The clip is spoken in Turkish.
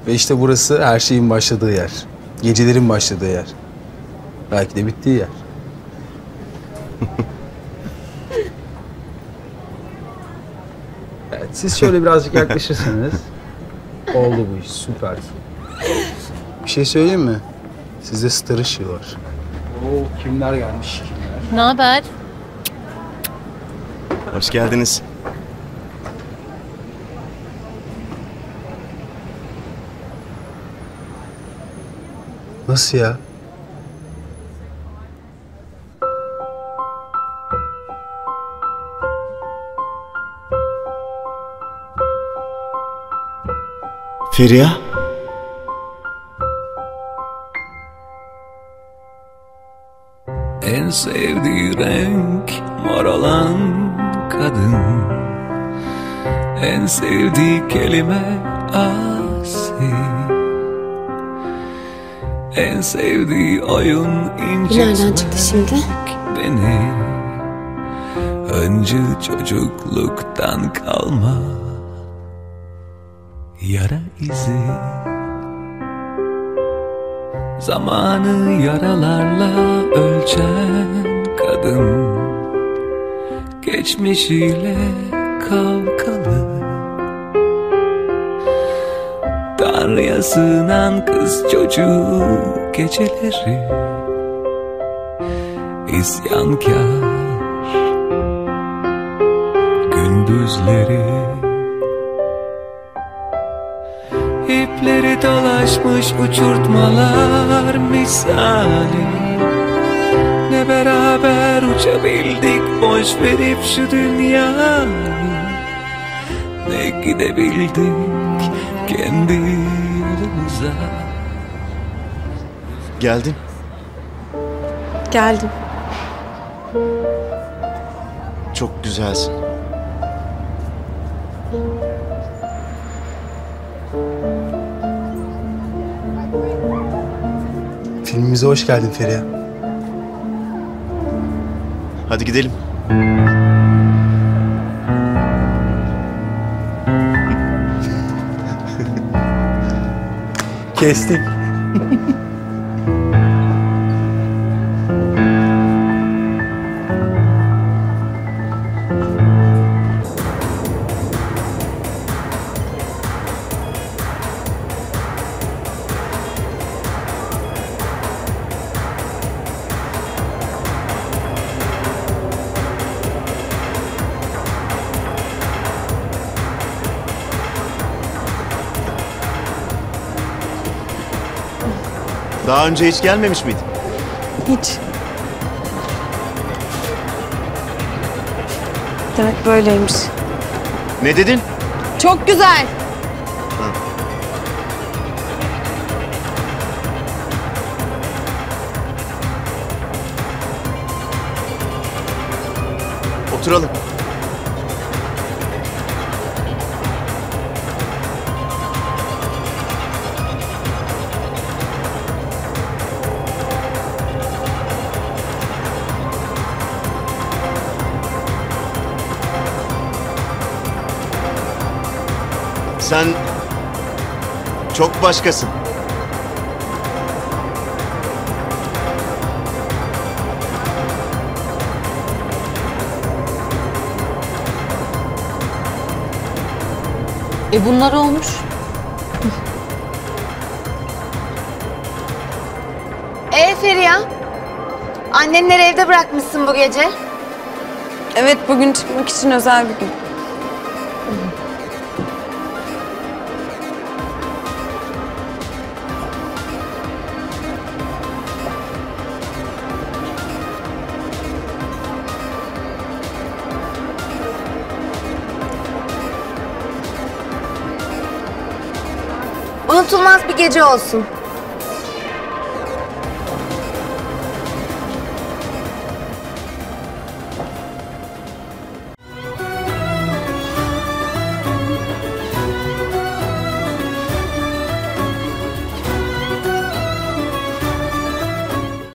Ve işte burası her şeyin başladığı yer. Gecelerin başladığı yer. Belki de bittiği yer. Evet, siz şöyle birazcık yaklaşırsanız oldu bu iş, süper. Bir şey söyleyeyim mi? Sizde star ışığı var. Oo, kimler gelmiş, kimler? Ne haber? Hoş geldiniz. Nasıl ya? Feriha? En sevdiği renk mor olan kadın, en sevdiği kelime asi, en sevdiği oyun ince. Nereden çıktı şimdi? Beni öncü çocukluktan kalma yara izi, zamanı yaralarla ölçen kadın, geçmişiyle kavgalı, Tanrı'ya sığınan kız çocuğu geceleri, isyankar gündüzleri. İpleri dolaşmış uçurtmalar misali, ne beraber uçabildik boş verip şu dünyayı, ne gidebildik kendi yolumuza. Geldin. Geldim. Çok güzelsin. Filmimize hoş geldin Feriha. Hadi gidelim. Kestik. Daha önce hiç gelmemiş miydin? Hiç. Demek böyleymiş. Ne dedin? Çok güzel. Oturalım. Sen çok başkasın. Bunlar olmuş. Feriha, annenleri evde bırakmışsın bu gece. Evet, bugün çıkmak için özel bir gün. Unutulmaz bir gece olsun.